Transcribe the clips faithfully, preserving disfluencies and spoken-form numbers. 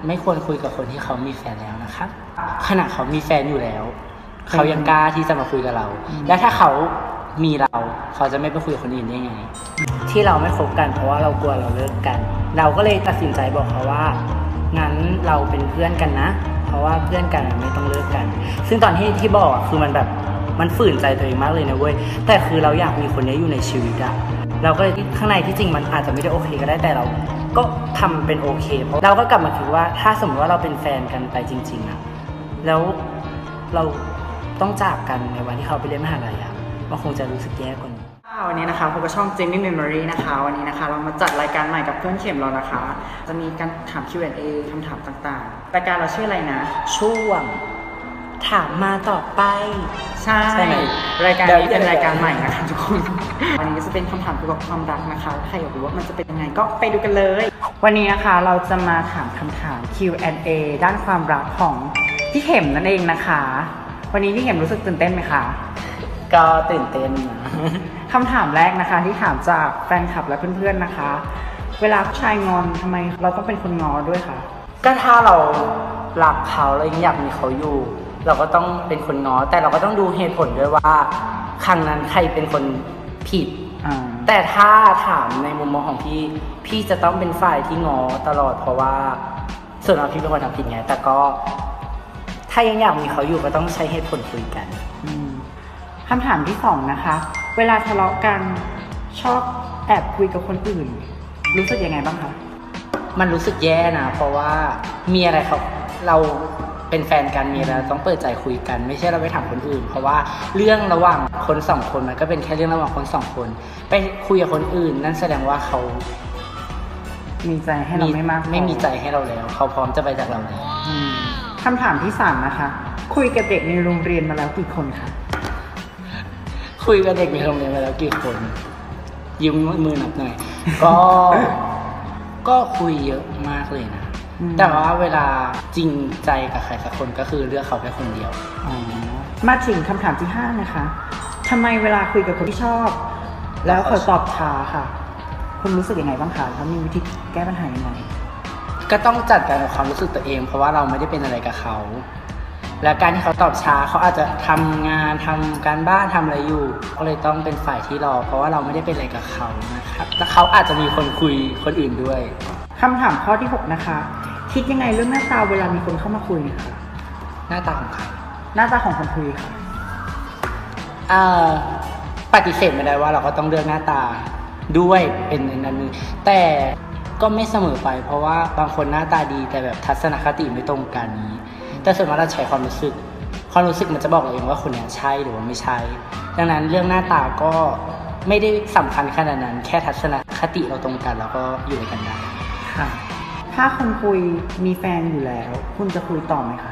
ไม่ควรคุยกับคนที่เขามีแฟนแล้วนะครับขณะเขามีแฟนอยู่แล้วเขายังกล้าที่จะมาคุยกับเราและถ้าเขามีเราเขาจะไม่ไปคุยกับคนอื่นได้ไงที่เราไม่คบกันเพราะว่าเรากลัวเราเลิกกันเราก็เลยตัดสินใจบอกเขาว่างั้นเราเป็นเพื่อนกันนะเพราะว่าเพื่อนกันไม่ต้องเลิกกันซึ่งตอนที่ที่บอกคือมันแบบมันฝืนใจตัวเองมากเลยนะเว้ยแต่คือเราอยากมีคนนี้อยู่ในชีวิตอะเราก็เลยข้างในที่จริงมันอาจจะไม่ได้โอเคก็ได้แต่เราก็ทำเป็นโอเคเพราะเราก็กลับมาคิดว่าถ้าสมมติว่าเราเป็นแฟนกันไปจริงๆอะแล้วเราต้องจากกันในวันที่เขาไปเรียนมหาลัยอะมันคงจะรู้สึกแย่กว่านี้วันนี้นะคะพบกับช่อง Jenny Memory นะคะวันนี้นะคะเรามาจัดรายการใหม่กับเพื่อนเข็มเรานะคะจะมีการถาม คิว แอนด์ เอ คำถามต่างๆรายการเราชื่ออะไรนะช่วงถามมาต่อไปใช่รายการนี้เป็นรายการใหม่นะคะทุกคนวันนี้จะเป็นคำถามเกี่ยวกับความรักนะคะใครอยากรู้ว่ามันจะเป็นยังไงก็ไปดูกันเลยวันนี้นะคะเราจะมาถามคำถาม คิว แอนด์ เอ ด้านความรักของพี่เข็มนั่นเองนะคะวันนี้พี่เข็มรู้สึกตื่นเต้นไหมคะก็ตื่นเต้นนะคำถามแรกนะคะที่ถามจากแฟนคลับและเพื่อนๆนะคะเวลาผู้ชายงอนทำไมเราต้องเป็นคนงอด้วยคะก็ถ้าเรารักเขาแล้วยังอยากมีเขาอยู่เราก็ต้องเป็นคนง้อแต่เราก็ต้องดูเหตุผลด้วยว่าครั้งนั้นใครเป็นคนผิดแต่ถ้าถามในมุมมองของพี่พี่จะต้องเป็นฝ่ายที่ง้อตลอดเพราะว่าส่วนเราพี่เป็นคนทำผิดไงแต่ก็ถ้ายังอยากมีเขาอยู่ก็ต้องใช้เหตุผลคุยกันคำถามที่สองนะคะเวลาทะเลาะกันชอบแอบคุยกับคนอื่นรู้สึกยังไงบ้างคะมันรู้สึกแย่นะเพราะว่ามีอะไรเขาเราเป็นแฟนกันมีอะไรต้องเปิดใจคุยกันไม่ใช่เราไปถามคนอื่นเพราะว่าเรื่องระหว่างคนสองคนมันก็เป็นแค่เรื่องระหว่างคนสองคนไปคุยกับคนอื่นนั่นแสดงว่าเขามีใจให้เราไม่มากไม่มีใจให้เราแล้วเขาพร้อมจะไปจากเราแล้วคำถามที่สามนะคะคุยกับเด็กในโรงเรียนมาแล้วกี่คนคะคุยกับเด็กในโรงเรียนมาแล้วกี่คนยืมมือนับหน่อยก็ก็คุยเยอะมากเลยนะแต่ว่าเวลาจริงใจกับใครสักคนก็คือเลือกเขาแค่คนเดียวมาถึงคำถามที่ห้านะคะทำไมเวลาคุยกับคนที่ชอบแล้วเขาตอบช้าค่ะคุณรู้สึกยังไงบ้างคะแล้วมีวิธีแก้ปัญหายังไงก็ต้องจัดการกับความรู้สึกตัวเองเพราะว่าเราไม่ได้เป็นอะไรกับเขาและการที่เขาตอบช้าเขาอาจจะทำงานทำการบ้านทำอะไรอยู่ก็เลยต้องเป็นฝ่ายที่รอเพราะว่าเราไม่ได้เป็นอะไรกับเขานะครับและเขาอาจจะมีคนคุยคนอื่นด้วยคำถามข้อที่หกนะคะคิดยังไงเรื่องหน้าตาเวลามีคนเข้ามาคุยคะหน้าตาของใครหน้าตาของคนคุยค่ะเอ่อปฏิเสธไม่ได้ว่าเราก็ต้องเลือกหน้าตาด้วยเป็นอันนั้นแต่ก็ไม่เสมอไปเพราะว่าบางคนหน้าตาดีแต่แบบทัศนคติไม่ตรงกันนี้แต่ส่วนมากเราใช้ความรู้สึกความรู้สึกมันจะบอกเราเองว่าคนนี้ใช่หรือว่าไม่ใช่ดังนั้นเรื่องหน้าตาก็ไม่ได้สำคัญขนาดนั้นแค่ทัศนคติเราตรงกันแล้วก็อยู่ด้วยกันได้ค่ะถ้าคนคุยมีแฟนอยู่แล้วคุณจะคุยต่อไหมคะ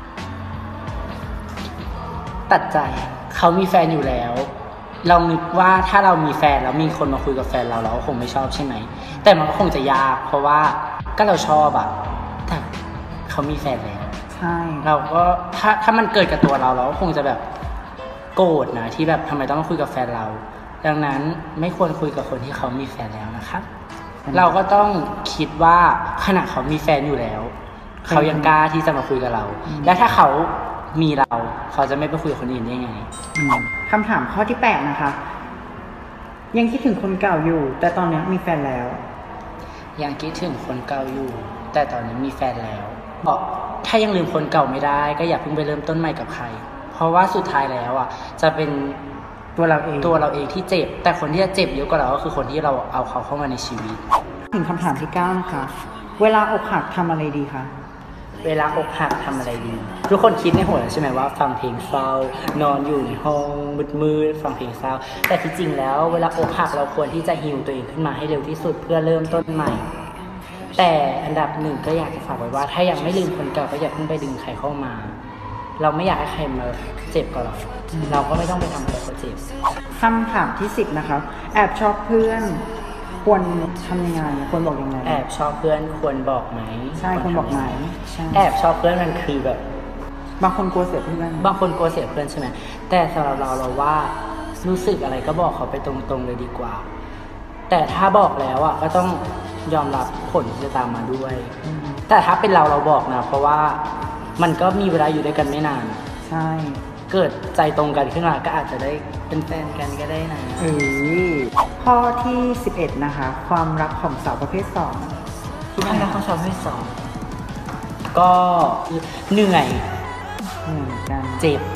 ตัดใจเขามีแฟนอยู่แล้วเรานึกว่าถ้าเรามีแฟนแล้วมีคนมาคุยกับแฟนเราเราคงไม่ชอบใช่ไหมแต่มันก็คงจะยากเพราะว่าก็เราชอบอะแต่เขามีแฟนแล้วใช่เราก็ถ้าถ้ามันเกิดกับตัวเราเราก็คงจะแบบโกรธนะที่แบบทำไมต้องมาคุยกับแฟนเราดังนั้นไม่ควรคุยกับคนที่เขามีแฟนแล้วนะครับเราก็ต้องคิดว่าขณะเขามีแฟนอยู่แล้วเขายังกล้าที่จะมาคุยกับเราและถ้าเขามีเราเขาจะไม่ไปคุยกับคนอื่นได้ไงคำถามข้อที่แปดนะคะยังคิดถึงคนเก่าอยู่แต่ตอนนี้มีแฟนแล้วยังคิดถึงคนเก่าอยู่แต่ตอนนี้มีแฟนแล้วบอกถ้ายังลืมคนเก่าไม่ได้ก็อย่าเพิ่งไปเริ่มต้นใหม่กับใครเพราะว่าสุดท้ายแล้วอ่ะจะเป็นตัวเราเองตัวเราเองที่เจ็บแต่คนที่จะเจ็บเยอะกว่าเราก็คือคนที่เราเอาเขาเข้ามาในชีวิตถึงคำถามที่เก้านะคะเวลาอกหักทำอะไรดีคะเวลาอกหักทำอะไรดีทุกคนคิดในหัวใช่ไหมว่าฟังเพลงเศร้านอนอยู่ในห้องมืดๆฟังเพลงเศร้าแต่ที่จริงแล้วเวลาอกหักเราควรที่จะฮีลตัวเองขึ้นมาให้เร็วที่สุดเพื่อเริ่มต้นใหม่แต่อันดับหนึ่งก็อยากจะฝากไว้ว่าถ้ายังไม่ลืมคนเก่าก็อย่าเพิ่งไปดึงใครเข้ามาเราไม่อยากให้ใครมาเจ็บกับเราเราก็ไม่ต้องไปทำให้เขาเจ็บคำถามที่สิบนะคะแอบชอบเพื่อนควรทำยังไงควรบอกยังไงแอบชอบเพื่อนควรบอกไหมใช่ควรบอกไหมแอบชอบเพื่อนมันคือแบบบางคนกลัวเสียเพื่อนบางคนกลัวเสียเพื่อนใช่ไหมแต่สำหรับเราเราว่ารู้สึกอะไรก็บอกเขาไปตรงๆเลยดีกว่าแต่ถ้าบอกแล้วอ่ะก็ต้องยอมรับผลที่จะตามมาด้วยแต่ถ้าเป็นเราเราบอกนะเพราะว่ามันก็มีเวลาอยู่ด้วยกันไม่นานใช่เกิดใจตรงกันขึ้นมาก็อาจจะได้เป็นแฟนกันก็ได้นะเออข้อที่สิบเอ็ดนะคะความรักของสาวประเภทสองความรักของสาวประเภทสองก็เหนื่อยเหนื่อยกันเจ็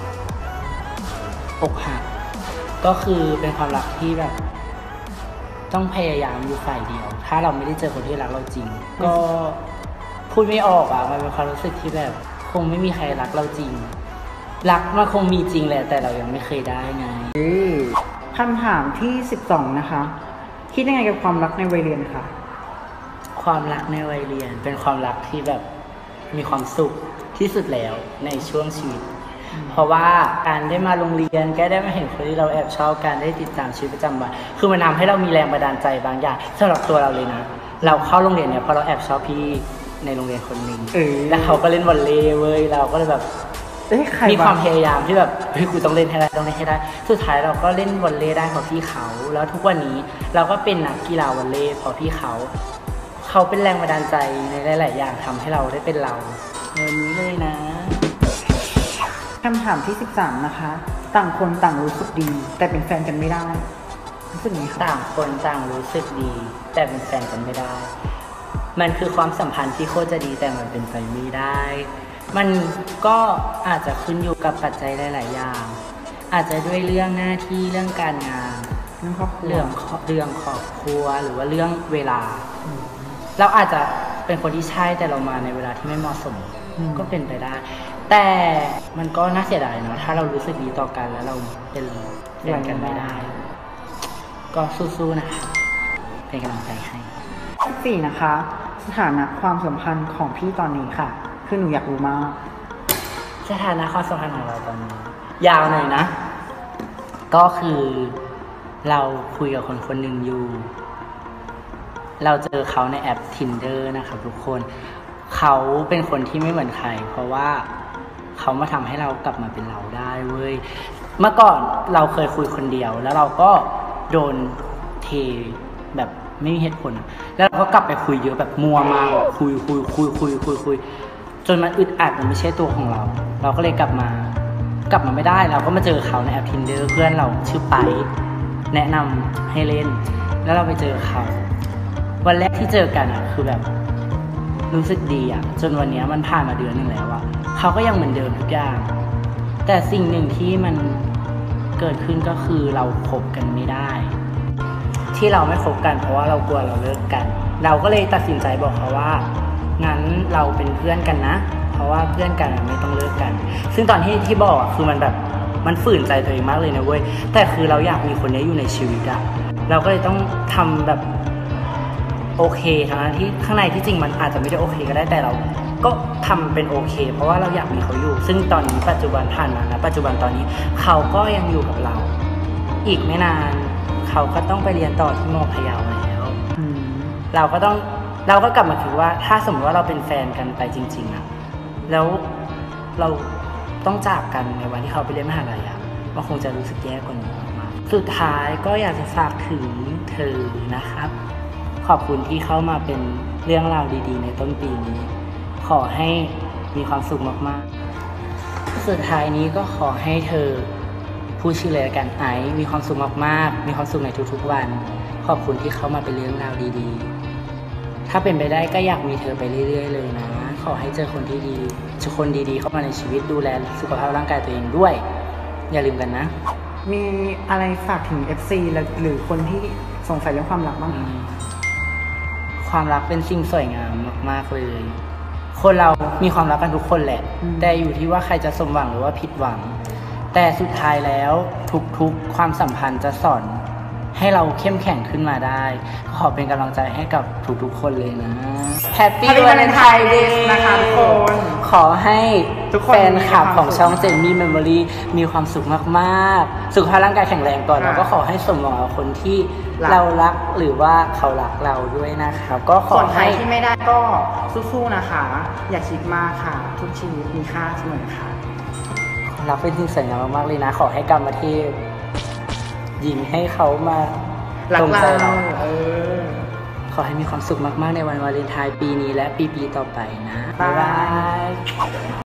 บอกหักก็คือเป็นความรักที่แบบต้องพยายามอยู่ฝ่ายเดียวถ้าเราไม่ได้เจอคนที่รักเราจริงก็พูดไม่ออกอ่ะมันเป็นความรู้สึกที่แบบคงไม่มีใครรักเราจริงรักมันคงมีจริงแหละแต่เรายังไม่เคยได้ไงคำถามที่สิบสองนะคะคิดยังไงกับความรักในวัยเรียนคะความรักในวัยเรียนเป็นความรักที่แบบมีความสุขที่สุดแล้วในช่วงชีวิตเพราะว่าการได้มาโรงเรียนก็ได้มาเห็นคนที่เราแอบชอบการได้ติดตามชีวิตประจำวันคือมันทำให้เรามีแรงบันดาลใจบางอย่างสำหรับตัวเราเลยนะเราเข้าโรงเรียนเนี่ยเพราะเราแอบชอบพี่ในโรงเรียนคนหนึ่งแล้วเขาก็เล่นวอลเลย์เว้ยเราก็เลยแบบมีความพยายามที่แบบเฮ้ยกูต้องเล่นให้ได้ต้องเล่นให้ได้สุดท้ายเราก็เล่นวอลเลย์ได้เพราะพี่เขาแล้วทุกวันนี้เราก็เป็นนักกีฬาวอลเลย์เพราะพี่เขาเขาเป็นแรงบันดาลใจในหลายๆอย่างทำให้เราได้เป็นเราวันนี้เลยนะคำถามที่สิบสามนะคะต่างคนต่างรู้สึกดีแต่เป็นแฟนกันไม่ได้รู้สึกไงคะต่างคนต่างรู้สึกดีแต่เป็นแฟนกันไม่ได้มันคือความสัมพันธ์ที่โคตรจะดีแต่มันเป็นไปไม่ได้มันก็อาจจะขึ้นอยู่กับปัจจัยหลายๆอย่างอาจจะด้วยเรื่องหน้าที่เรื่องการงานเรื่องครอบครัวเรื่องเรื่องครอบครัวหรือว่าเรื่องเวลาเราอาจจะเป็นคนที่ใช่แต่เรามาในเวลาที่ไม่เหมาะสมก็เป็นไปได้แต่มันก็น่าเสียดายเนาะถ้าเรารู้สึกดีต่อกันแล้วเราเป็นแฟนกันไม่ได้ก็สู้ๆนะคะเป็นกำลังใจให้ข้อสี่นะคะสถานะความสัมพันธ์ของพี่ตอนนี้ค่ะคือหนูอยากรู้มากสถานะความสัมพันธ์ของเราตอนนี้ยาวหน่อยนะก็คือเราคุยกับคนคนหนึ่งอยู่เราเจอเขาในแอป Tinder นะครับทุกคนเขาเป็นคนที่ไม่เหมือนใครเพราะว่าเขามาทำให้เรากลับมาเป็นเราได้เว้ยเมื่อก่อนเราเคยคุยคนเดียวแล้วเราก็โดนเทแบบไม่มีเหตุผลแล้วเราก็กลับไปคุยเยอะแบบมัวมาแบบคุยคุยคุยคุยคุยคุยจนมันอึดอัดมันไม่ใช่ตัวของเราเราก็เลยกลับมากลับมาไม่ได้เราก็มาเจอเขาในแอป Tinder เพื่อนเราชื่อไปแนะนำให้เล่นแล้วเราไปเจอเขาวันแรกที่เจอกันอ่ะคือแบบรู้สึกดีอ่ะจนวันนี้มันผ่านมาเดือนนึงแล้วอ่ะเขาก็ยังเหมือนเดิมทุกอย่างแต่สิ่งหนึ่งที่มันเกิดขึ้นก็คือเราคบกันไม่ได้ที่เราไม่คบกันเพราะว่าเรากลัวเราเลิกกันเราก็เลยตัดสินใจบอกเขาว่างั้นเราเป็นเพื่อนกันนะเพราะว่าเพื่อนกันไม่ต้องเลิกกันซึ่งตอนที่ที่บอกคือมันแบบมันฝืนใจตัวเองมากเลยนะเว้ยแต่คือเราอยากมีคนนี้อยู่ในชีวิตอะเราก็เลยต้องทำแบบโอเคทั้งนั้นที่ข้างในที่จริงมันอาจจะไม่ได้โอเคก็ได้แต่เราก็ทำเป็นโอเคเพราะว่าเราอยากมีเขาอยู่ซึ่งตอนนี้ปัจจุบันผ่านมานะปัจจุบันตอนนี้เขาก็ยังอยู่กับเราอีกไม่นานเขาก็ต้องไปเรียนต่อที่ม.พะเยาแล้วเราก็ต้องเราก็กลับมาคิดว่าถ้าสมมติว่าเราเป็นแฟนกันไปจริงๆอะแล้วเราต้องจากกันในวันที่เขาไปเรียนมหาลัยอะมันคงจะรู้สึกแย่กว่านี้มากสุดท้ายก็อยากจะฝากถึงเธอนะครับขอบคุณที่เข้ามาเป็นเรื่องราวดีๆในต้นปีนี้ขอให้มีความสุขมากๆสุดท้ายนี้ก็ขอให้เธอผู้ชื่อเลยกันไอซ์มีความสุขมากๆมีความสุขในทุกๆวันขอบคุณที่เข้ามาเป็นเรื่องราวดีๆถ้าเป็นไปได้ก็อยากมีเธอไปเรื่อยๆเลยนะขอให้เจอคนที่ดีเจอคนดีๆเข้ามาในชีวิตดูแลสุขภาพร่างกายตัวเองด้วยอย่าลืมกันนะมีอะไรฝากถึง เอฟ ซี หรือคนที่สงสัยเรื่องความรักบ้างความรักเป็นสิ่งสวยงามมากๆเลยคนเรามีความรักกันทุกคนแหละแต่อยู่ที่ว่าใครจะสมหวังหรือว่าผิดหวังแต่สุดท้ายแล้วทุกๆความสัมพันธ์จะสอนให้เราเข้มแข็งขึ้นมาได้ขอเป็นกำลังใจให้กับทุกๆคนเลยนะแฮปปี้วาเลนไทน์เดย์นะคะทุกคนขอให้แฟนคลับของช่องเจนนี่เมมโมรี่มีความสุขมากๆสุขภาพร่างกายแข็งแรงก่อนแล้วก็ขอให้สมหวังกับคนที่เรารักหรือว่าเขารักเราด้วยนะครับก็ขอให้ที่ไม่ได้ก็สู้ๆนะคะอย่าคิดมากค่ะทุกชีวิตมีค่าเสมอค่ะรักเป็นสิ่งสวยงามมากๆเลยนะขอให้กรรมเทพยิงให้เขามาตรงใจเราขออให้มีความสุขมากๆในวันวาเลนไทน์ปีนี้และปีๆต่อไปนะบ๊ายบาย